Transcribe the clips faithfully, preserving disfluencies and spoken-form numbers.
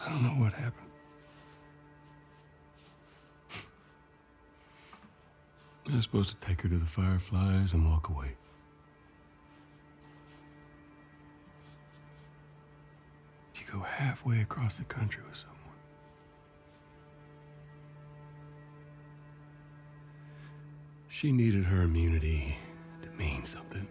I don't know what happened. I was supposed to take her to the Fireflies and walk away. You go halfway across the country with someone. She needed her immunity to mean something.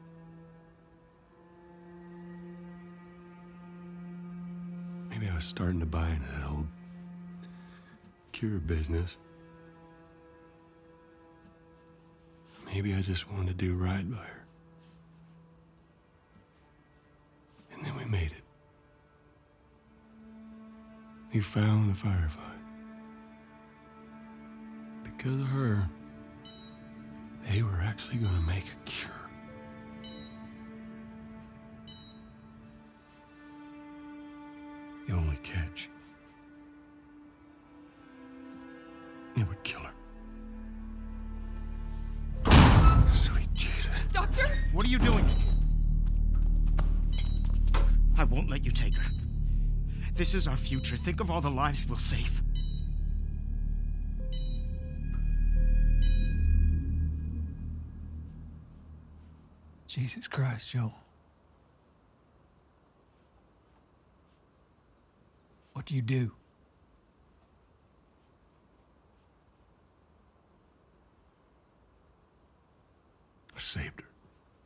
Maybe I was starting to buy into that old cure business. Maybe I just wanted to do right by her. And then we made it. We found the Firefly. Because of her, they were actually going to make a cure. The only catch, it would kill her. Sweet Jesus. Doctor? What are you doing? I won't let you take her. This is our future. Think of all the lives we'll save. Jesus Christ, Joe. What do you do? I saved her.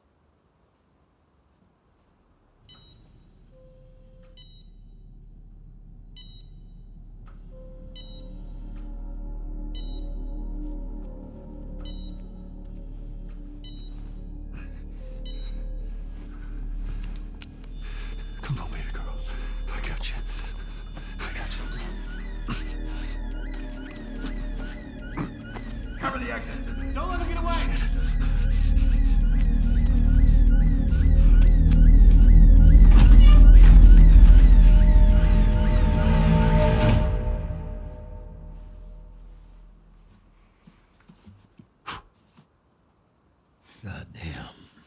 Come on, baby girl. I got you. I got you. Cover the exit. Don't let him get away. God damn.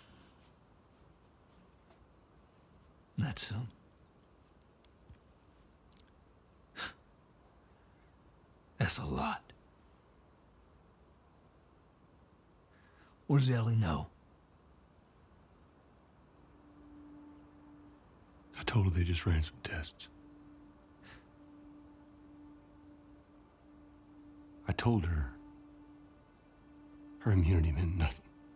That's some. That's a lot. What does Ellie know? I told her they just ran some tests. I told her her immunity meant nothing.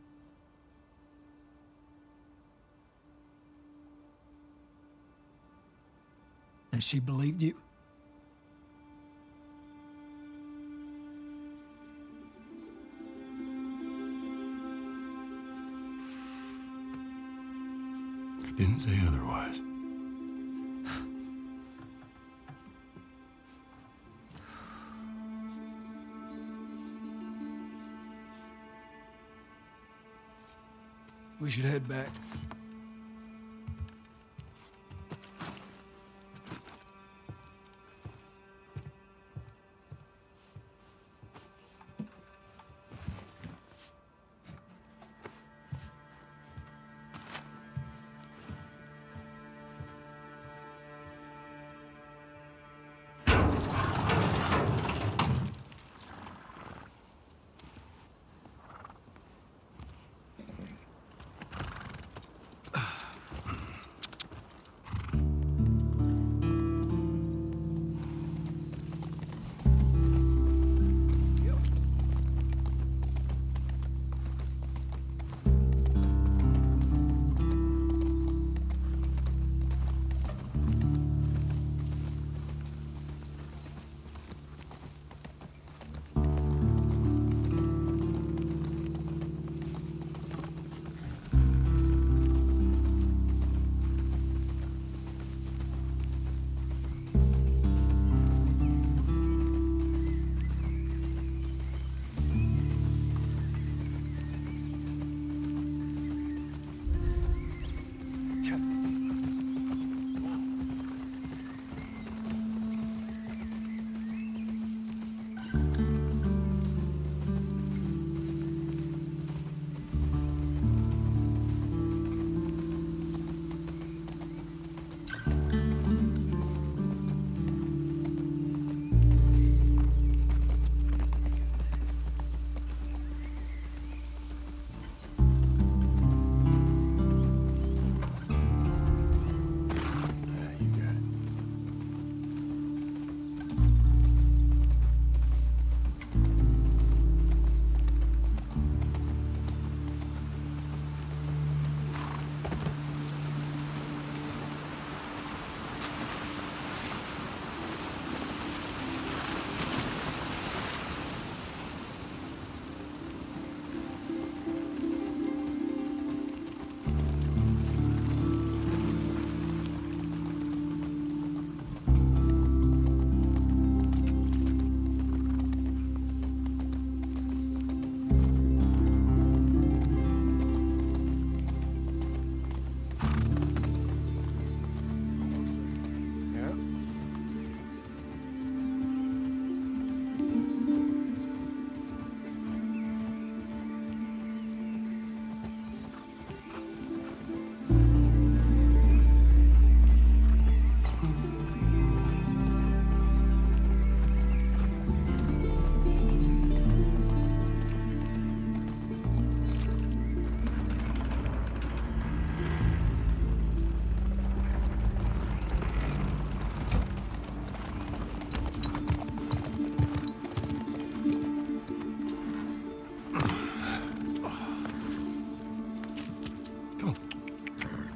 And she believed you? I didn't say otherwise. We should head back.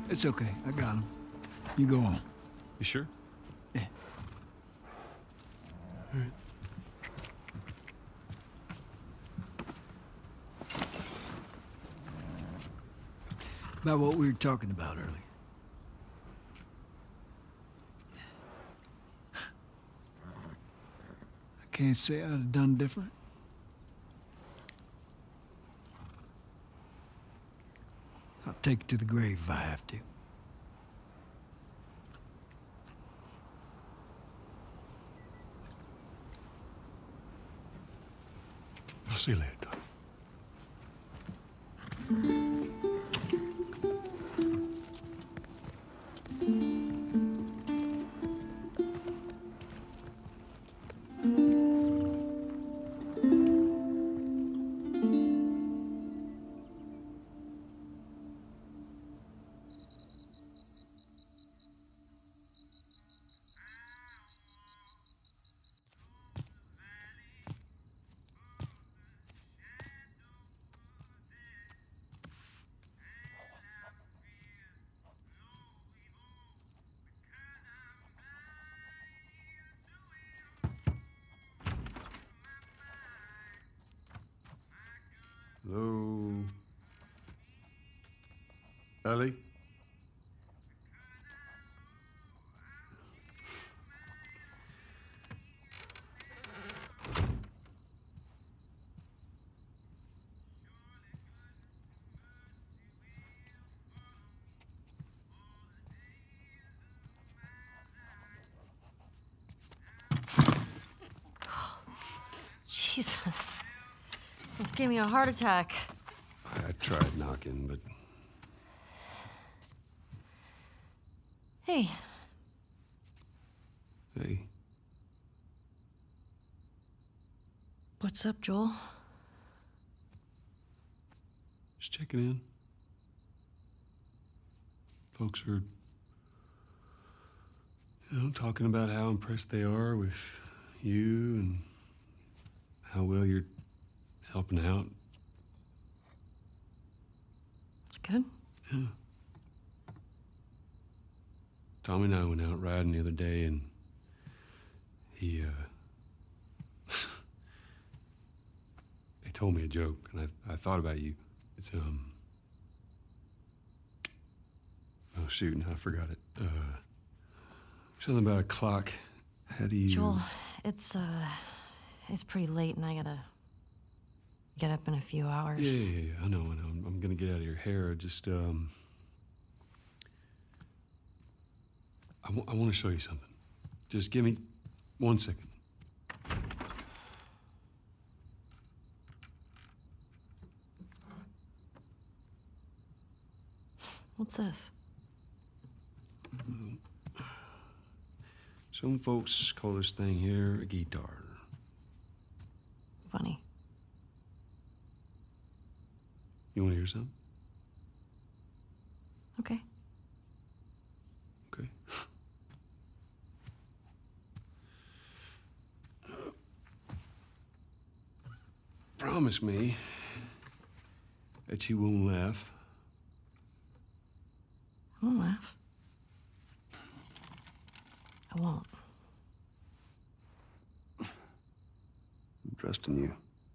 It's okay. I got him. You go on. You sure? Yeah. All right. About what we were talking about earlier. I can't say I'd have done different. I'll take it to the grave if I have to. I'll see you later, Tom. Hello? Ellie? Jesus. Almost gave me a heart attack. I tried knocking, but... Hey. Hey. What's up, Joel? Just checking in. Folks are, you know, talking about how impressed they are with you and how well you're helping out. It's good. Yeah. Tommy and I went out riding the other day, and he, uh... he told me a joke, and I, I thought about you. It's, um... Oh, shoot, now I forgot it. Uh... Something about a clock. How do you... Joel, it's, uh... it's pretty late, and I gotta get up in a few hours. Yeah, yeah, yeah, I know, I know. I'm, I'm gonna get out of your hair. Just, um... I, w I want to show you something. Just give me one second. What's this? Some folks call this thing here a guitar. Funny. You want to hear something? Okay. Okay. Promise me that you won't laugh. I won't laugh. I won't. I'm trusting you.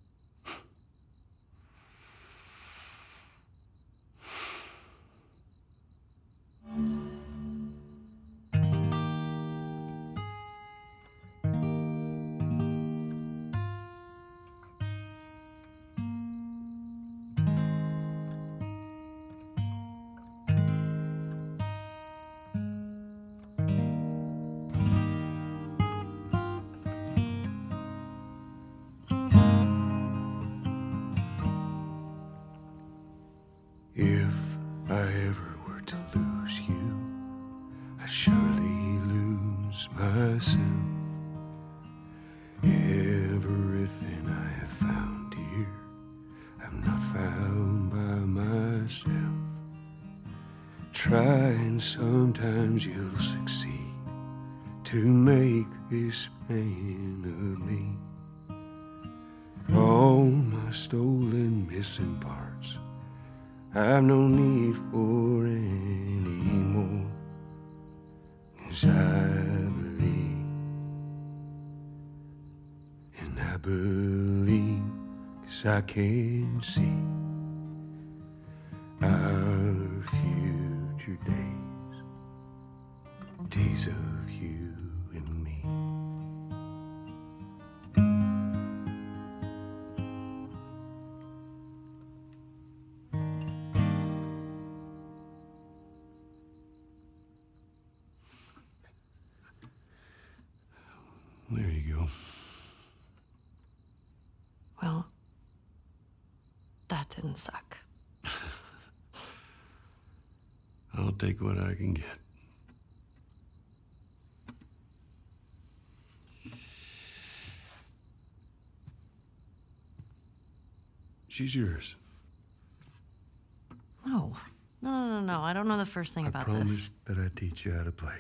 If I ever were to lose you, I'd surely lose myself. Everything I have found here, I'm not found by myself. Try and sometimes you'll succeed to make this man of me. All my stolen missing parts I've no need for any more. 'Cause I believe, and I believe 'cause I can see our future days, days of you and me. There you go. Well, that didn't suck. I'll take what I can get. She's yours. No. No, no, no, no. I don't know the first thing I about promised that I'd teach you how to play.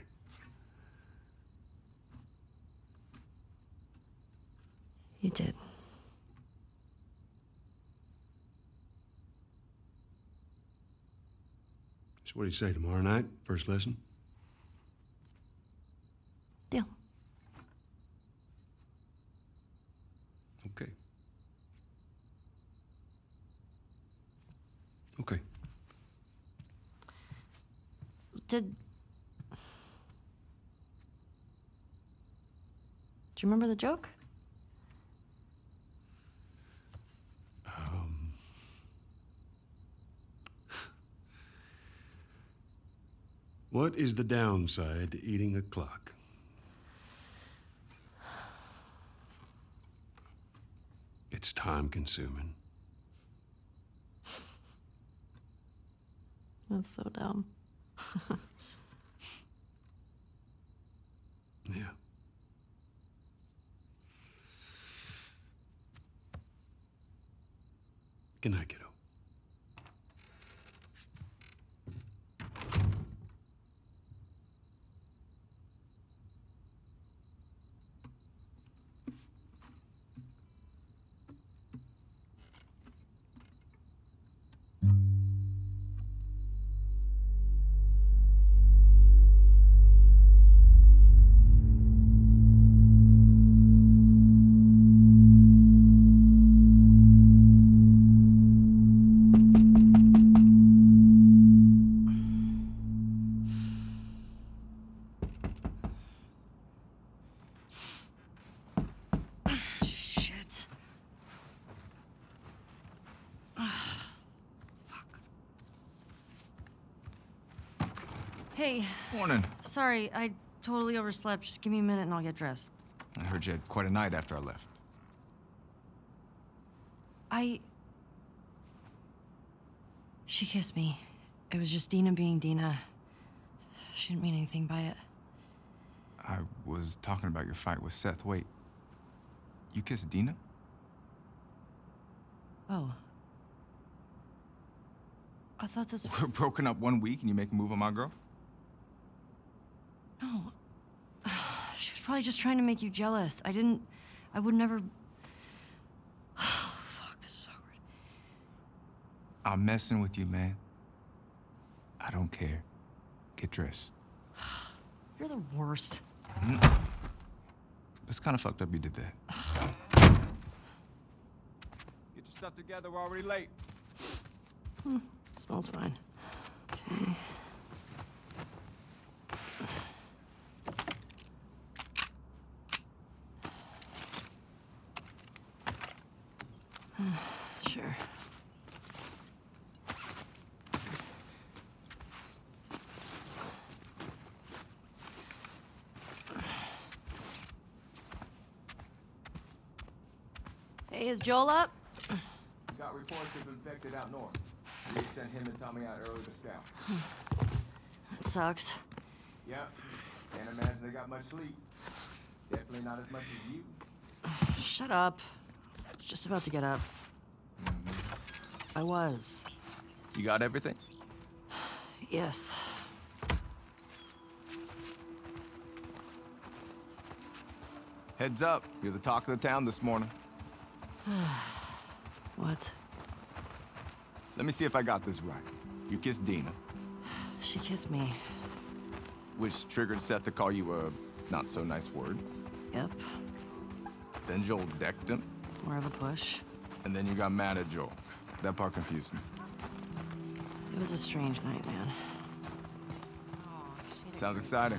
this. You did. So what do you say, tomorrow night, first lesson? Deal. Okay. Okay. Did... Do you remember the joke? Um... What is the downside to eating a clock? It's time consuming. That's so dumb. Yeah. Good night, kiddo. Shit. Hey, Morning. sorry, I totally overslept. Just give me a minute and I'll get dressed. I heard you had quite a night after I left. I... She kissed me. It was just Dina being Dina. She didn't mean anything by it. I was talking about your fight with Seth. Wait, you kissed Dina? Oh. I thought this... We're broken up one week and you make a move on my girl? No. She was probably just trying to make you jealous. I didn't... I would never... Oh, fuck, this is awkward. I'm messing with you, man. I don't care. Get dressed. You're the worst. It's kind of fucked up you did that. Get your stuff together, we're already late. Hmm, smells fine. Okay. Sure. Hey, is Joel up? Got reports of infected out north. We sent him and Tommy out early to scout. That sucks. Yeah, can't imagine they got much sleep. Definitely not as much as you. Shut up. I was just about to get up. I was. You got everything? Yes. Heads up, you're the talk of the town this morning. What? Let me see if I got this right. You kissed Dina, She kissed me. which triggered Seth to call you a not-so-nice word. Yep. Then Joel decked him, More of a push. and then you got mad at Joel. That part confused me. It was a strange night, man. Sounds exciting.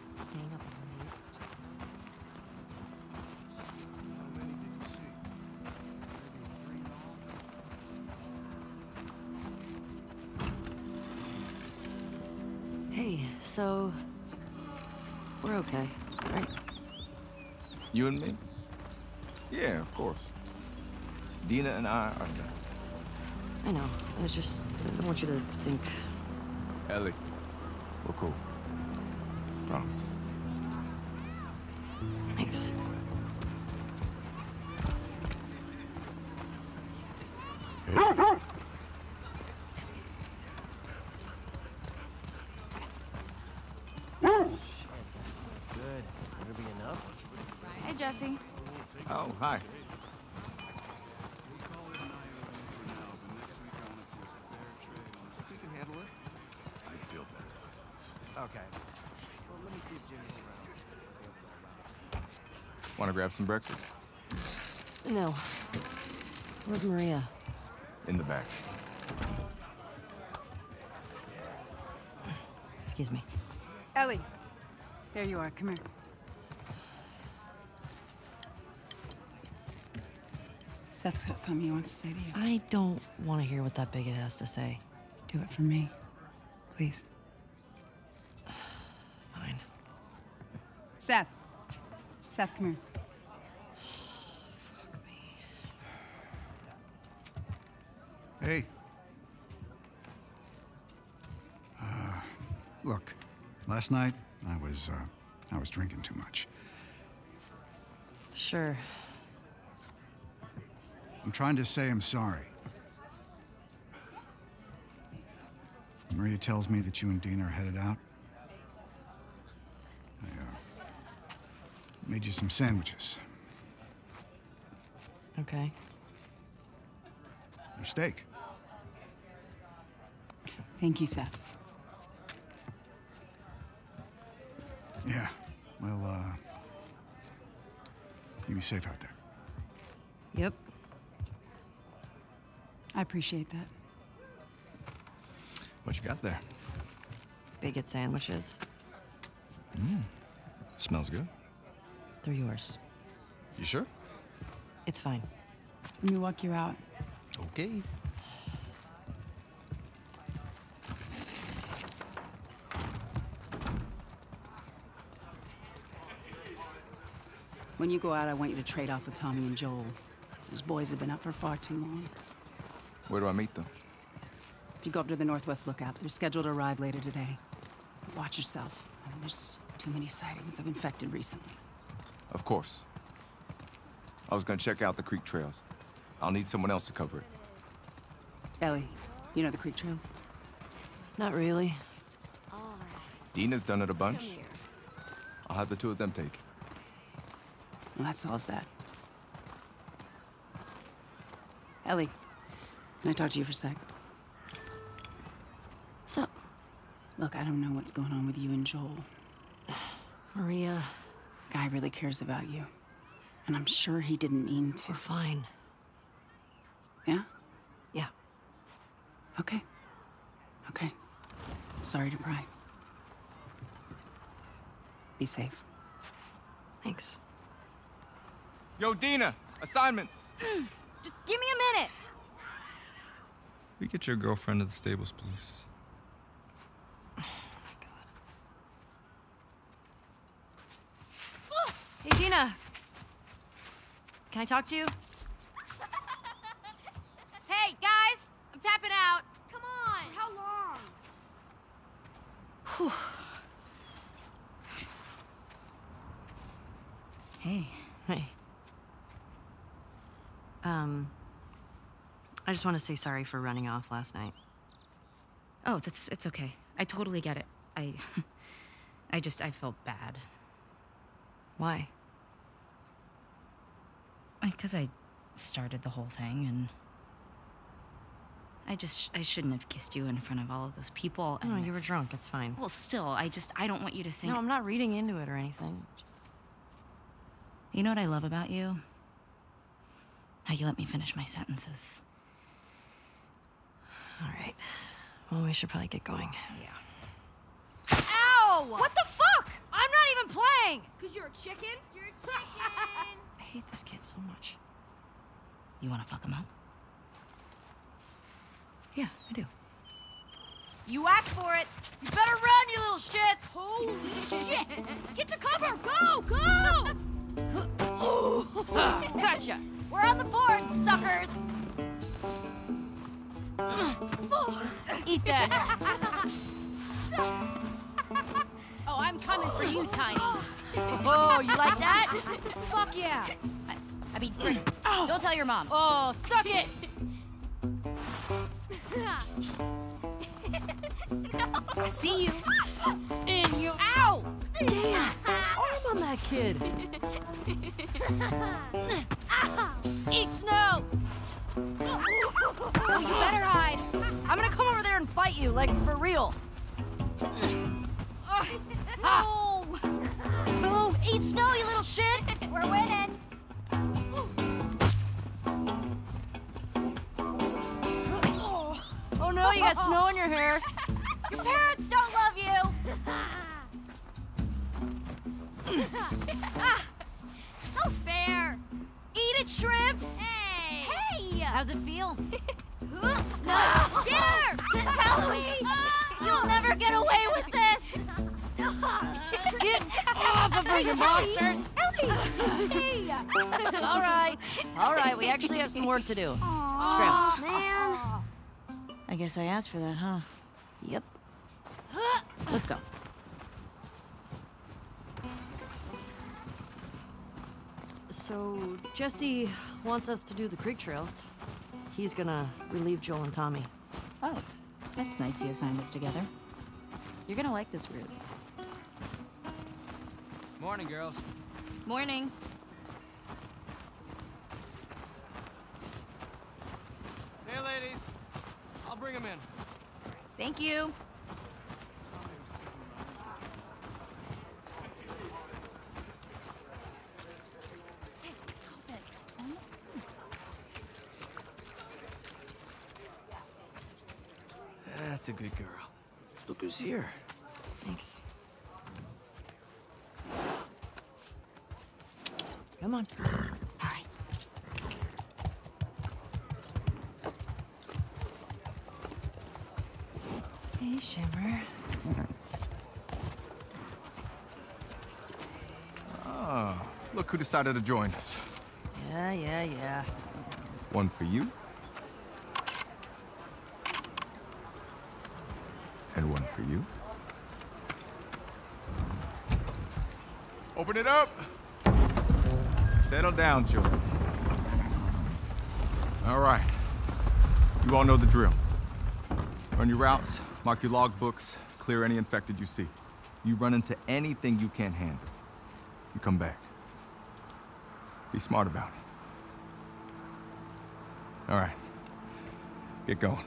Hey, so we're okay, right? You and me? Yeah, of course. Dina and I are done. I know. I was just I don't want you to think. Ellie, we're cool. Promise. Thanks. Hey, Jesse. Oh, hi. Want to grab some breakfast? No. Where's Maria? In the back. Excuse me. Ellie. There you are. Come here. Seth's got something he wants to say to you. I don't want to hear what that bigot has to say. Do it for me. Please. Fine. Seth. Seth, come here. Hey. Uh, look, last night I was, uh, I was drinking too much. Sure. I'm trying to say I'm sorry. Maria tells me that you and Dean are headed out. I, uh, made you some sandwiches. Okay. Your steak. Thank you, Seth. Yeah. Well, uh, you be safe out there. Yep. I appreciate that. What you got there? Bigot sandwiches. Smells good. They're yours. You sure? It's fine. Let me walk you out. Okay. When you go out, I want you to trade off with Tommy and Joel. Those boys have been up for far too long. Where do I meet them? If you go up to the Northwest Lookout, they're scheduled to arrive later today. Watch yourself. I mean, there's too many sightings of infected recently. Of course. I was gonna check out the creek trails. I'll need someone else to cover it. Ellie, you know the creek trails? Not really. Dina's done it a bunch. I'll have the two of them take it. Well, that solves that. Ellie, can I talk to you for a sec? So, Look, I don't know what's going on with you and Joel. Maria, Guy really cares about you. And I'm sure he didn't mean to. we're fine. Yeah? Yeah. Okay. Okay. Sorry to pry. Be safe. Thanks. Yo, Dina! Assignments! Just give me a minute. We get your girlfriend to the stables, please. Hey, Dina. Can I talk to you? Hey, guys, I'm tapping out. Come on. For how long? Hey. Hey. Um, I just want to say sorry for running off last night. Oh, that's it's okay. I totally get it. I I just I felt bad. Why? Because I started the whole thing and I just, I shouldn't have kissed you in front of all of those people. No, and- you were drunk. It's fine. Well, still, I just, I don't want you to think. No, I'm not reading into it or anything. Just... You know what I love about you? How you let me finish my sentences. All right. Well, we should probably get going. Yeah. Ow! What the fuck? I'm not even playing! Cause you're a chicken? You're a chicken! I hate this kid so much. You want to fuck him up? Yeah, I do. You asked for it! You better run, you little shits! Holy shit! Get to cover! Go! Go! Ah, gotcha! We're on the board, suckers! Eat that! Oh, I'm coming for you, Tiny. Oh, you like that? Fuck yeah! I, I mean, don't tell your mom. Oh, suck it! I see you. In you! Ow! Damn! Arm on that kid! Eat snow! Oh, you better hide. I'm gonna come over there and fight you, like, for real. No! Boom! Eat snow, you little shit! We're winning. Oh no, you got snow in your hair. Your parents don't love you. No fair. Eat it, shrimps! Hey! Hey! How's it feel? No! Get her! Help me! You'll never get away with this! Get off of her, you monsters! Hey! All right, all right, we actually have some work to do. Aw, man. I guess I asked for that, huh? Yep. Let's go. So, Jesse wants us to do the creek trails. He's gonna relieve Joel and Tommy. Oh, that's nice he assigned us together. You're gonna like this route. Morning, girls. Morning. Hey, ladies. I'll bring them in. Thank you. That's a good girl. Look who's here. Thanks. Come on. All right. Hey, Shimmer. Ah, look who decided to join us. Yeah, yeah, yeah. One for you. And one for you. Open it up! Settle down, children. All right. You all know the drill. Run your routes, mark your log books, clear any infected you see. You run into anything you can't handle, you come back. Be smart about it. All right. Get going.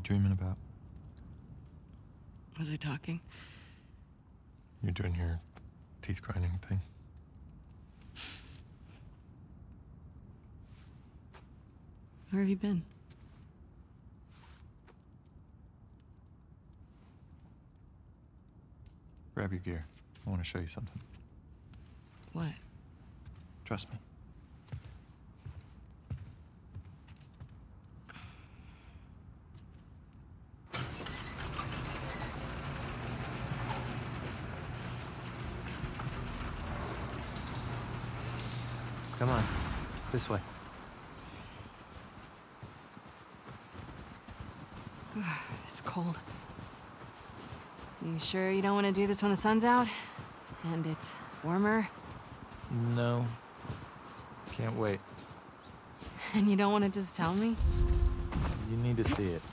dreaming about? Was I talking? You're doing your teeth grinding thing. Where have you been? Grab your gear. I want to show you something. What? Trust me. Come on. This way. It's cold. You sure you don't want to do this when the sun's out? And it's warmer? No. Can't wait. And you don't want to just tell me? You need to see it.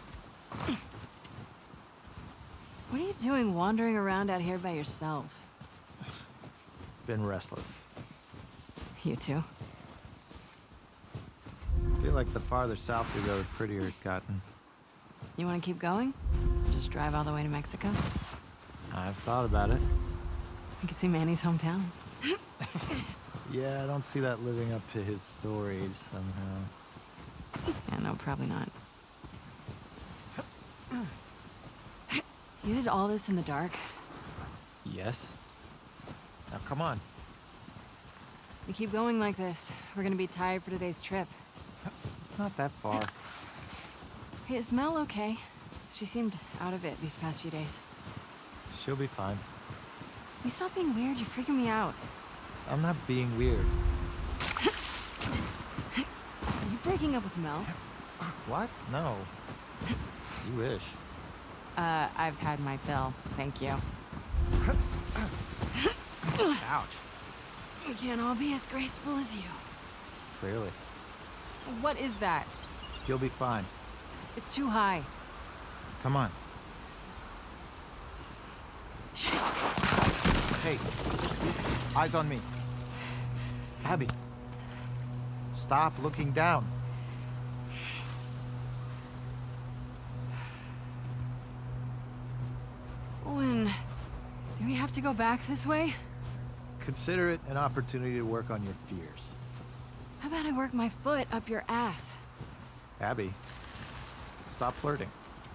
What are you doing wandering around out here by yourself? Been restless. You too? Feel like the farther south we go, the prettier it's gotten. You want to keep going? Just drive all the way to Mexico? I've thought about it. You can see Manny's hometown. Yeah, I don't see that living up to his stories somehow. Yeah, no, probably not. You did all this in the dark? Yes. Now come on. We keep going like this, we're gonna be tired for today's trip. It's not that far. Hey, is Mel okay? She seemed out of it these past few days. She'll be fine. You stop being weird, you're freaking me out. I'm not being weird. Are you breaking up with Mel? What? No. You wish. Uh, I've had my fill, thank you. Ouch. We can't all be as graceful as you. Clearly. What is that? You'll be fine. It's too high. Come on. Shit. Hey. Eyes on me. Abby. Stop looking down. Owen, do we have to go back this way? Consider it an opportunity to work on your fears. How about I work my foot up your ass? Abby, stop flirting.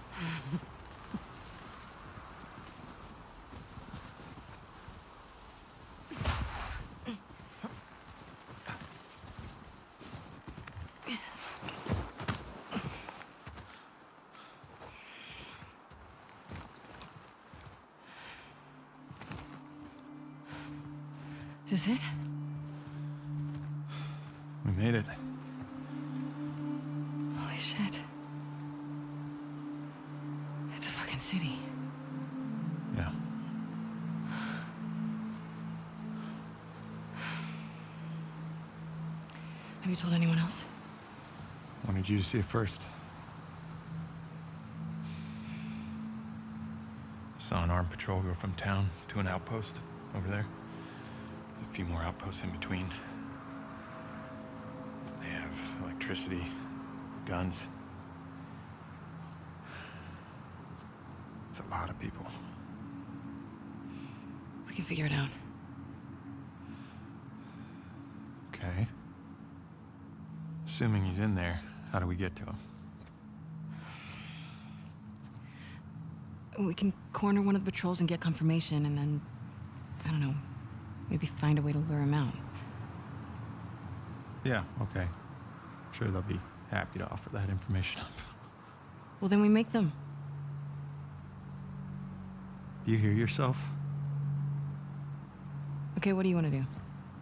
Is this it? We made it. Holy shit. It's a fucking city. Yeah. Have you told anyone else? Wanted you to see it first. Saw an armed patrol go from town to an outpost over there. A few more outposts in between. They have electricity, guns. It's a lot of people. We can figure it out. Okay. Assuming he's in there, how do we get to him? We can corner one of the patrols and get confirmation, and then, I don't know, maybe find a way to lure him out. Yeah, okay. I'm sure they'll be happy to offer that information up. Well, then we make them. Do you hear yourself? Okay, what do you want to do?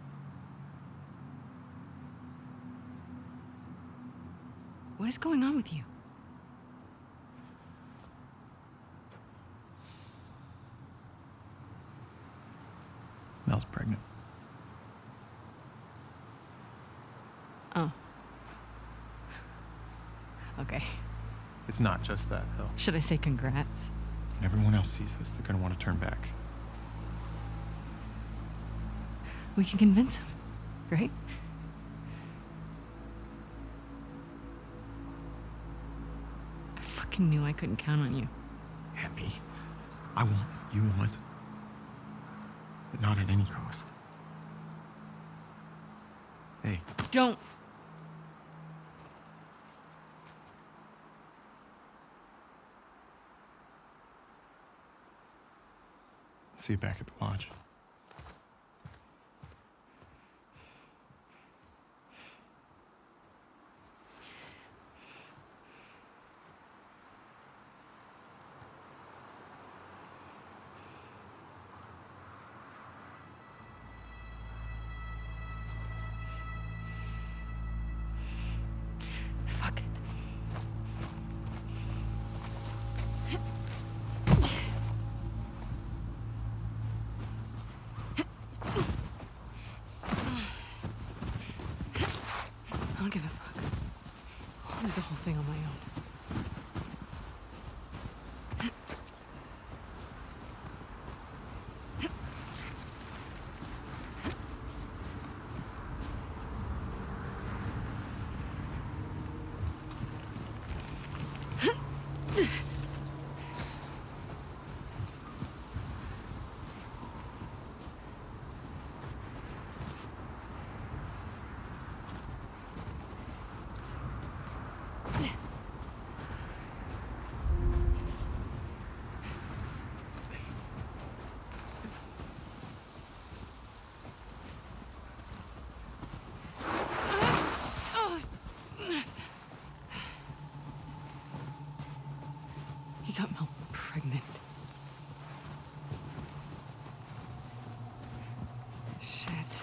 What is going on with you? Mel's pregnant. Oh. Okay. It's not just that, though. Should I say congrats? When everyone else sees this, they're gonna want to turn back. We can convince him, right? I fucking knew I couldn't count on you. Abby, I want what you want, but not at any cost. Hey. Don't. See you back at the lodge. Fuck it. I don't give a fuck. I'll do the whole thing on my own. He got Mel pregnant. Shit.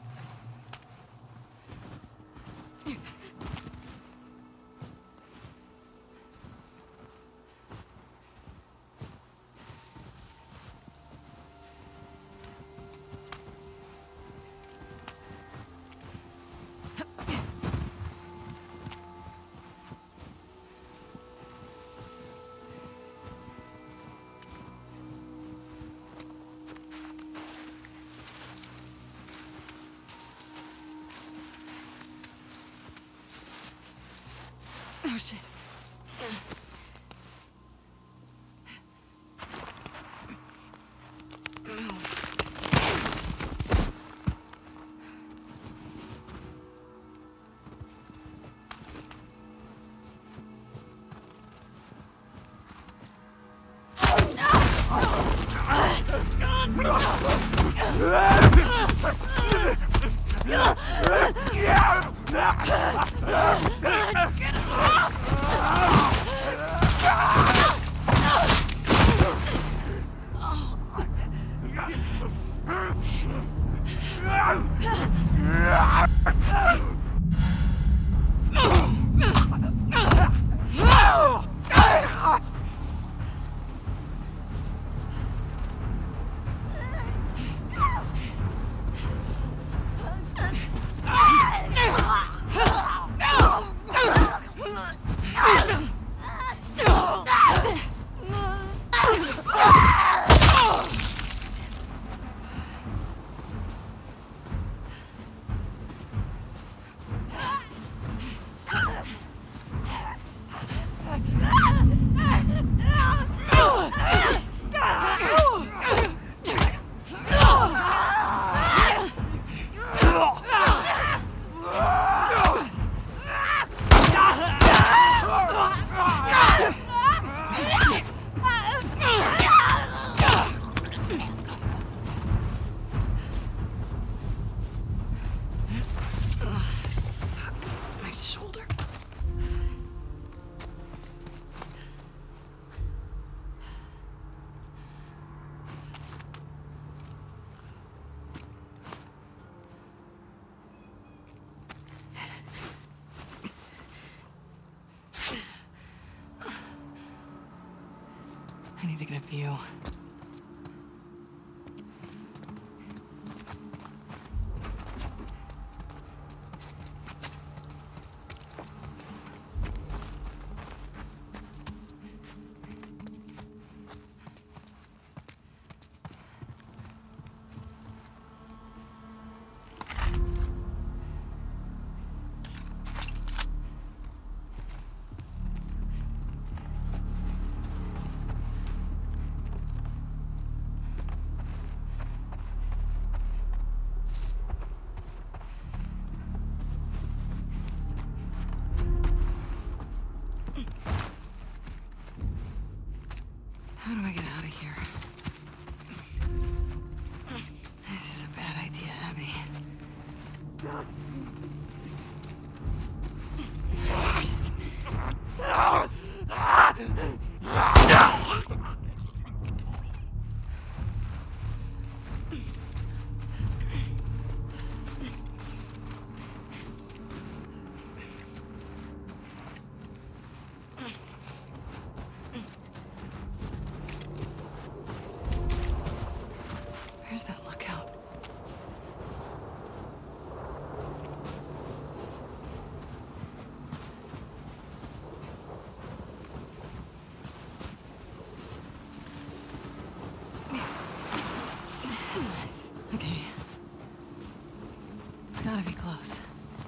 Oh, shit. I need to get a view. Where's that lookout? Okay. It's gotta be close.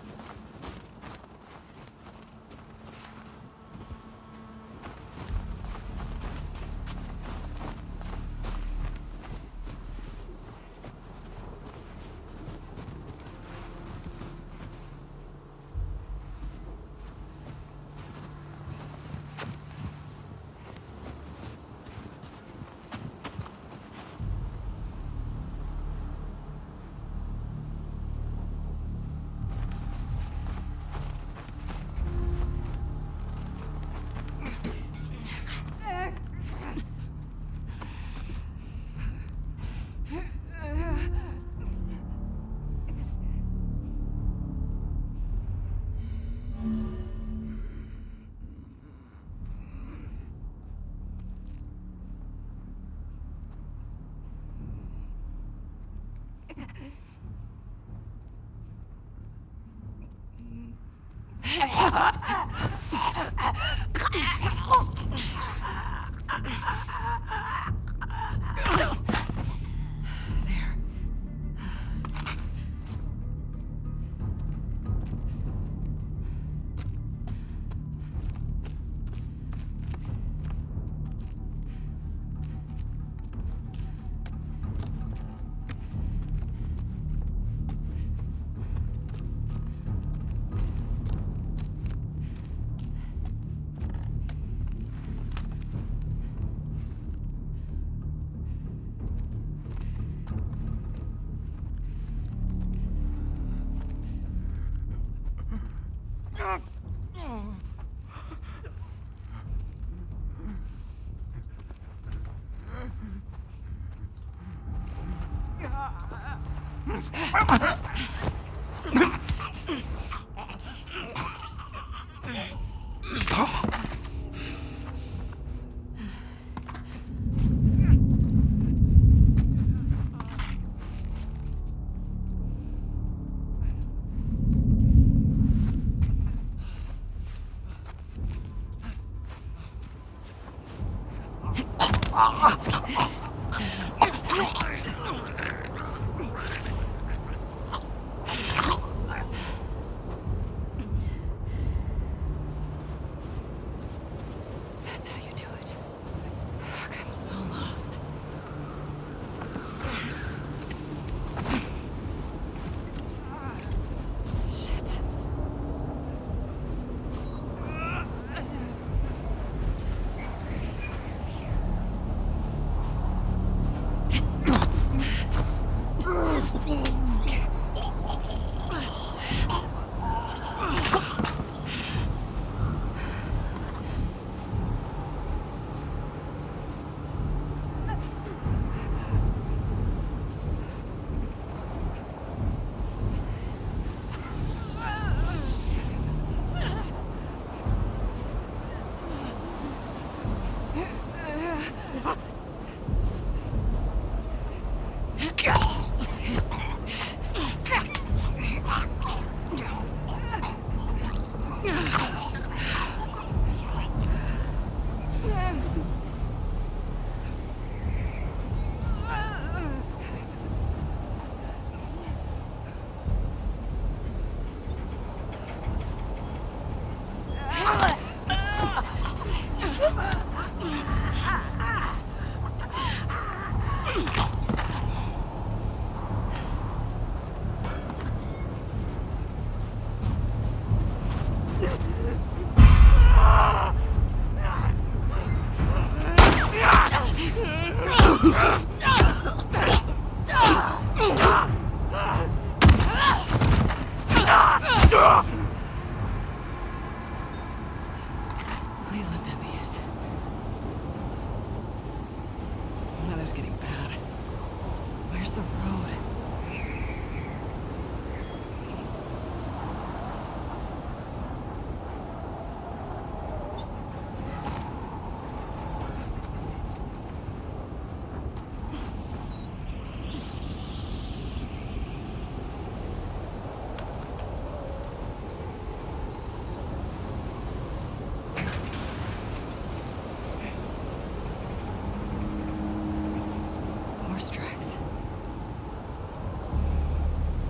That's how you do it. Fuck, I'm so lost. Shit.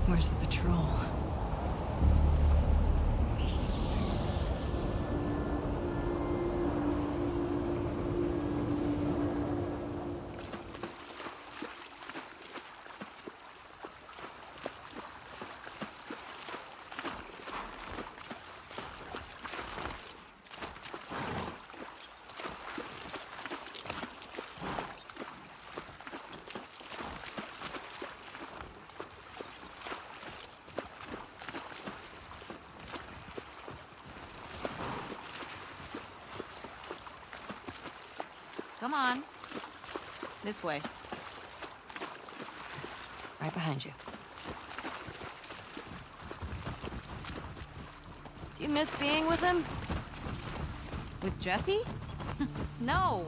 Where's the patrol? Come on. This way. Right behind you. Do you miss being with him? With Jesse? No.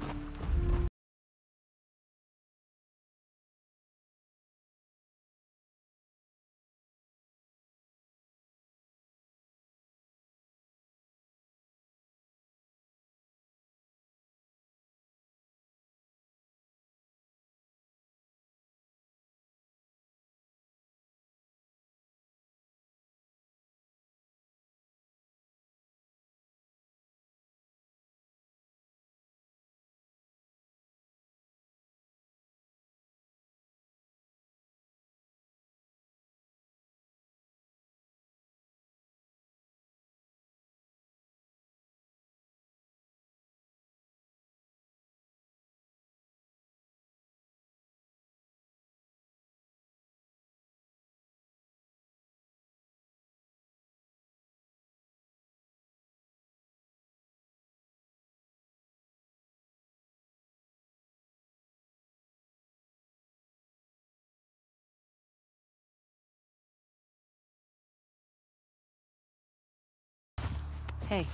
Hey.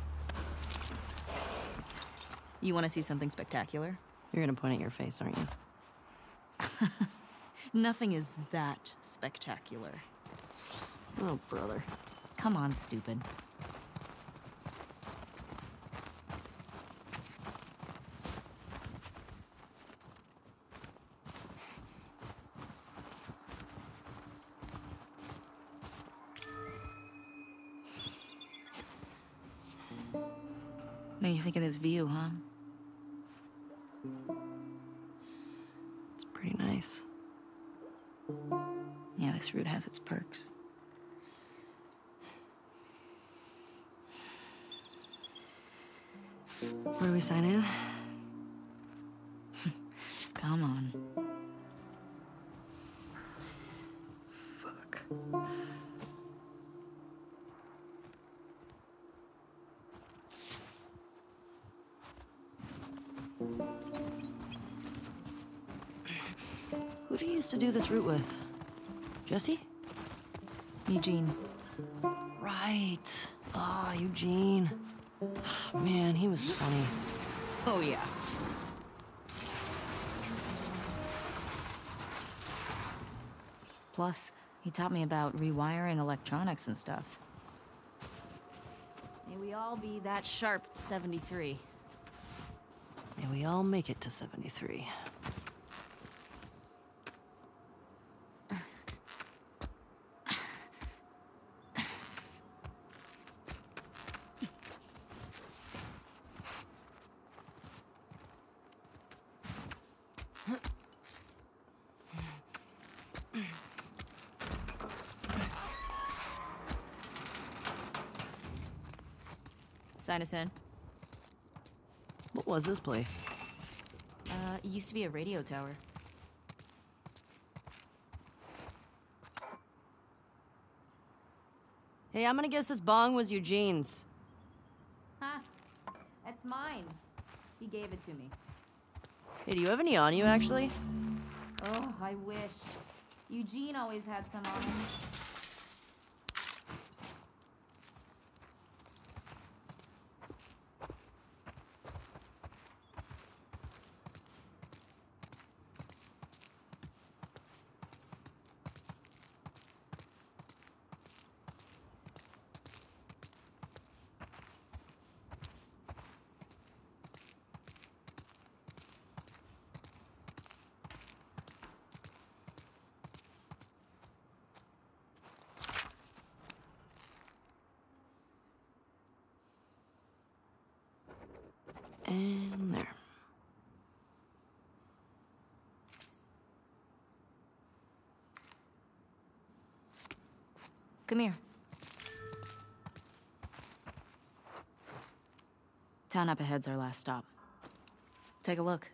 You want to see something spectacular? You're gonna point at your face, aren't you? Nothing is that spectacular. Oh, brother. Come on, stupid. What do you think of this view, huh? It's pretty nice. Yeah, this route has its perks. Where do we sign in? Come on. Fuck. Who do you used to do this route with? Jesse? Eugene. Right. Ah, Eugene. Man, he was funny. Oh, yeah. Plus, he taught me about rewiring electronics and stuff. May we all be that sharp at seventy-three. May we all make it to seventy-three. Sign us in. What was this place? Uh, it used to be a radio tower. Hey, I'm gonna guess this bong was Eugene's. Huh. That's mine. He gave it to me. Hey, do you have any on you, actually? Oh, I wish. Eugene always had some on him. And there. Come here. Town up ahead's our last stop. Take a look.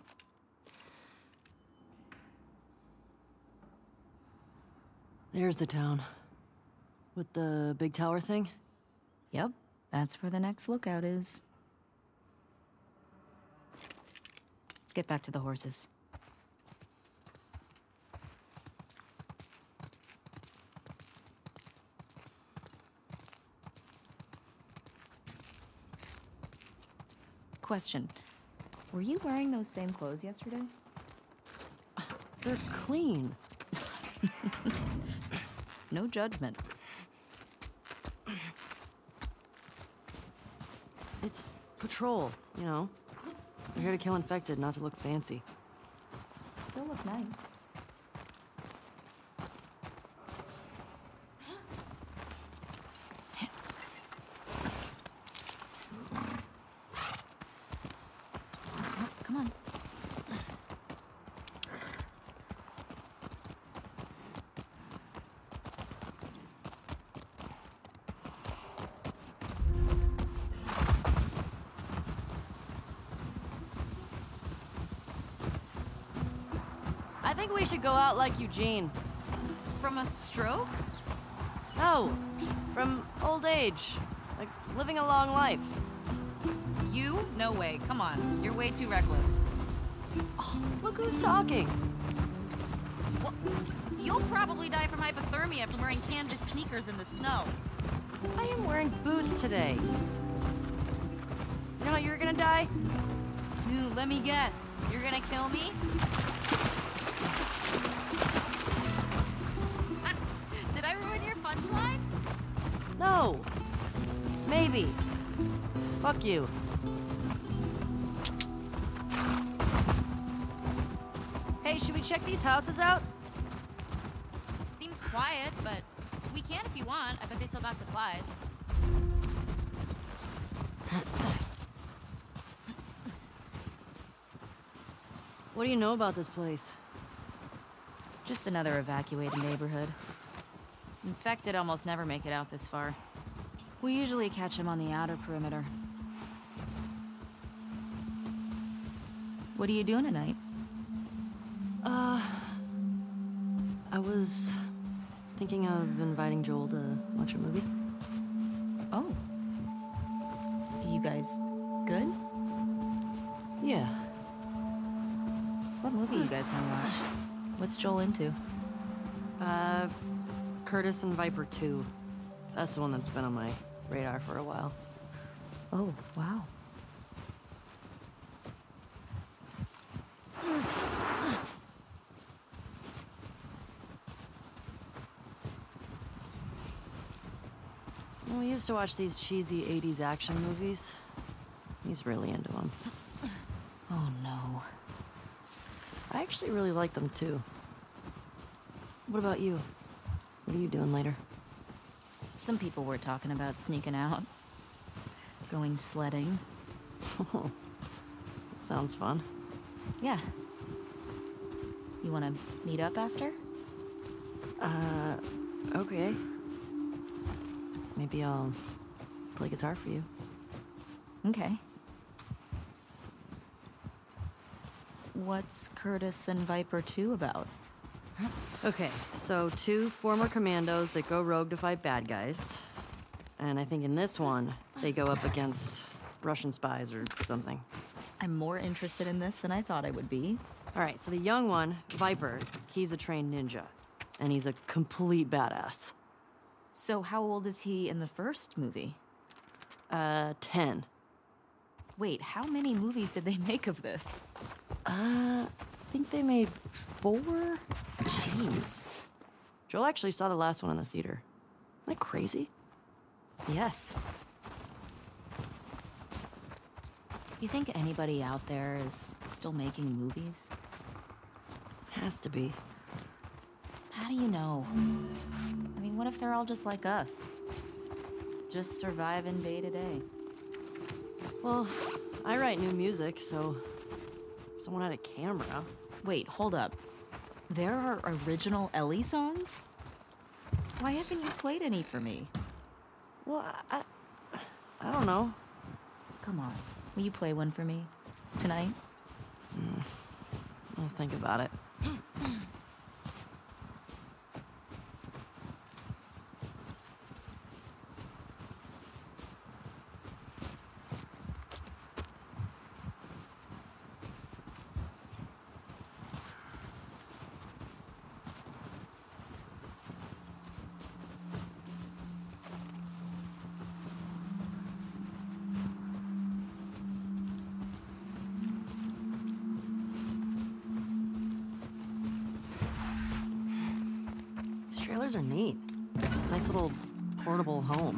There's the town. With the big tower thing? Yep, that's where the next lookout is. Let's get back to the horses. Question. Were you wearing those same clothes yesterday? They're clean. No judgment. It's patrol, you know. We're here to kill infected, not to look fancy. Still look nice. Come on. I think we should go out like Eugene. From a stroke? No, from old age. Like living a long life. You? No way. Come on. You're way too reckless. Oh, look who's talking. Well, you'll probably die from hypothermia from wearing canvas sneakers in the snow. I am wearing boots today. You know how you're gonna die? Ooh, let me guess. You're gonna kill me? Did I ruin your punchline? No. Maybe. Fuck you. Hey, should we check these houses out? Seems quiet, but we can if you want. I bet they still got supplies. What do you know about this place? Just another evacuated neighborhood. Infected almost never make it out this far. We usually catch them on the outer perimeter. What are you doing tonight? Uh... I was thinking of inviting Joel to watch a movie. Oh. You guys good? Yeah. What movie you guys gonna watch? What's Joel into? Uh, Curtis and Viper two. That's the one that's been on my radar for a while. Oh, wow. Well, we used to watch these cheesy eighties action movies. He's really into them. Oh, no. I actually really like them, too. What about you? What are you doing later? Some people were talking about sneaking out. Going sledding. Oh, that sounds fun. Yeah. You wanna meet up after? Uh, okay. Maybe I'll play guitar for you. Okay. What's Curtis and Viper two about? Okay, so two former commandos that go rogue to fight bad guys. And I think in this one, they go up against Russian spies or something. I'm more interested in this than I thought I would be. All right, so the young one, Viper, he's a trained ninja. And he's a complete badass. So how old is he in the first movie? Uh, ten. Wait, how many movies did they make of this? Uh, I think they made four? Jeez. Joel actually saw the last one in the theater. Isn't that crazy? Yes. You think anybody out there is still making movies? Has to be. How do you know? I mean, what if they're all just like us? Just surviving day to day? Well, I write new music, so if someone had a camera. Wait, hold up. There are original Ellie songs? Why haven't you played any for me? Well, I, I, I don't know. Come on, will you play one for me? Tonight? Mm, I'll think about it. Trailers are neat. Nice little portable home.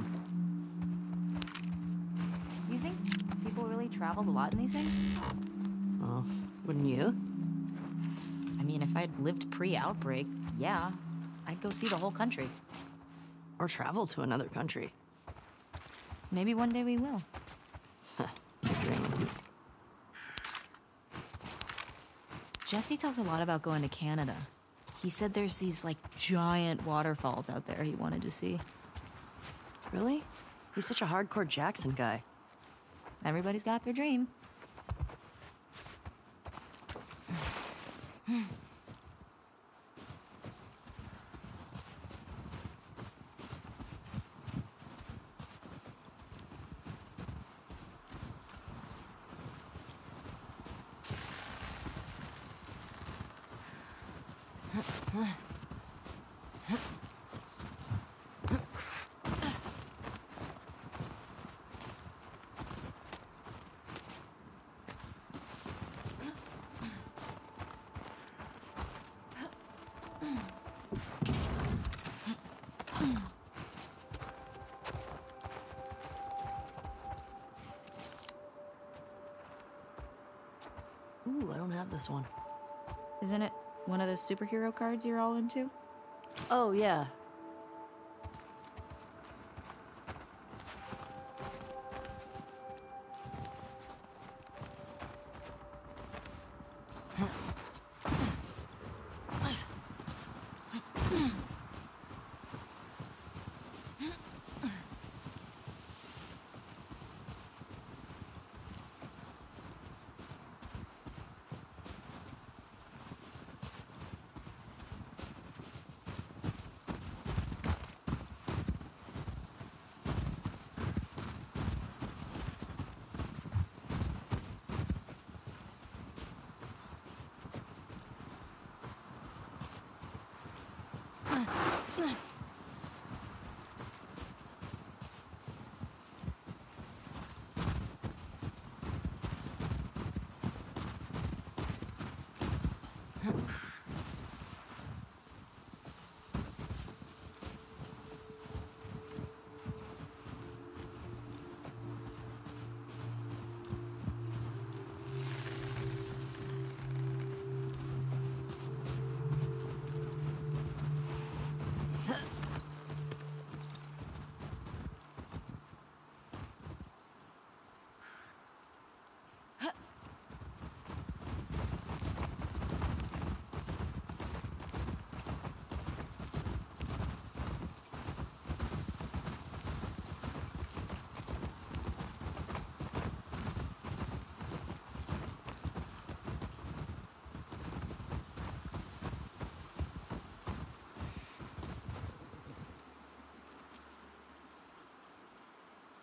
You think people really traveled a lot in these things? Well, wouldn't you? I mean, if I'd lived pre-outbreak, yeah, I'd go see the whole country. Or travel to another country. Maybe one day we will. Huh, you're dreaming. Jesse talked a lot about going to Canada. He said there's these, like, giant waterfalls out there he wanted to see. Really? He's such a hardcore Jackson guy. Everybody's got their dream. Ooh, I don't have this one. Isn't it one of those superhero cards you're all into? Oh, yeah.